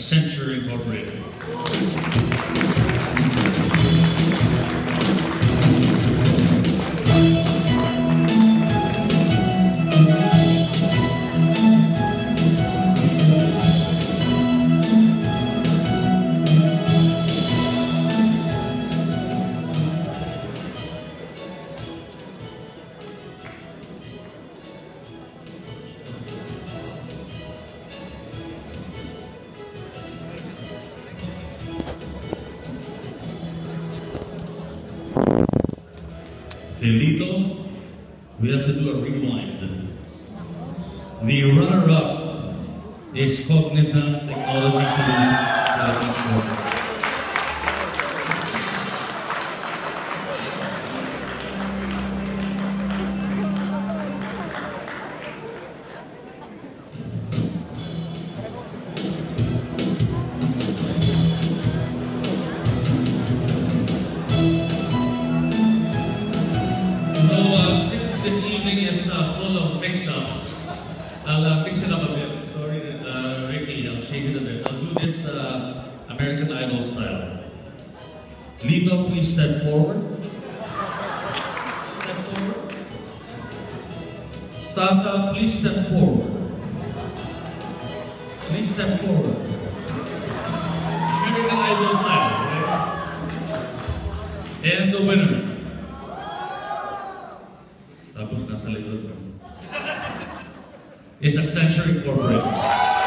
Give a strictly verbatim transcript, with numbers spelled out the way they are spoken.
Accenture Incorporated. Lito, we have to do a rewind. The runner-up is Cognizant Technology Solutions. I'll uh, mix it up a bit. Sorry, uh, Ricky, I'll change it a bit. I'll do this uh, American Idol style. Lito, please step forward. Step forward. Tata, please step forward. Please step forward. American Idol style. Okay? And the winner. Tapos nasa likod. Is Accenture Incorporated.